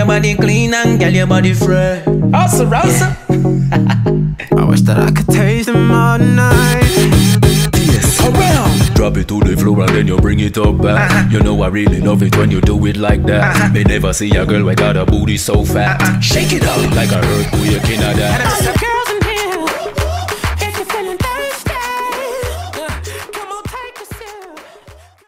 your body clean and girl, your body fresh. Also, Rosa. I wish that I could taste them all night. Yes, around. Drop it to the floor and then you bring it up back. You know I really love it when you do it like that. May never see a girl who got a booty so fat. Shake it up like a earthquake in a that.